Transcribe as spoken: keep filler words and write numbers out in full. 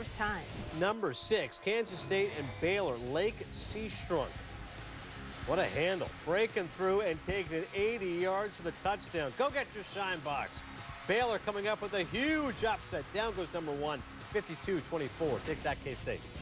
first time. Number six, Kansas State and Baylor, Lache Seastrunk. What a handle. Breaking through and taking it eighty yards for the touchdown. Go get your shine box. Baylor coming up with a huge upset. Down goes number one, fifty-two twenty-four. Take that, K-State.